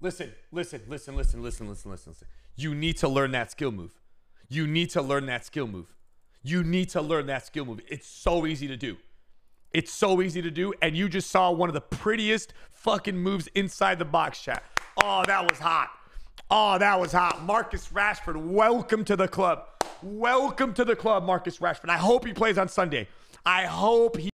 Listen. You need to learn that skill move. You need to learn that skill move. You need to learn that skill move. It's so easy to do. It's so easy to do. And you just saw one of the prettiest fucking moves inside the box, chat. Oh, that was hot. Oh, that was hot. Marcus Rashford, welcome to the club. Welcome to the club, Marcus Rashford. I hope he plays on Sunday. I hope he